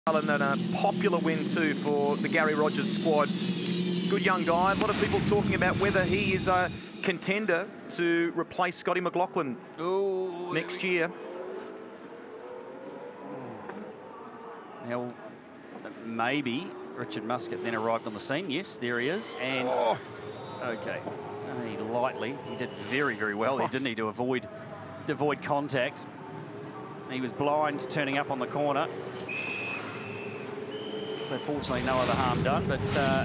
And a popular win too for the Gary Rogers squad. Good young guy. A lot of people talking about whether he is a contender to replace Scotty McLaughlin next year. Now, maybe Richard Muscat then arrived on the scene. Yes, there he is. And okay, only lightly. He did very, very well. He didn't need to avoid contact. He was blind turning up on the corner. So fortunately, no other harm done, but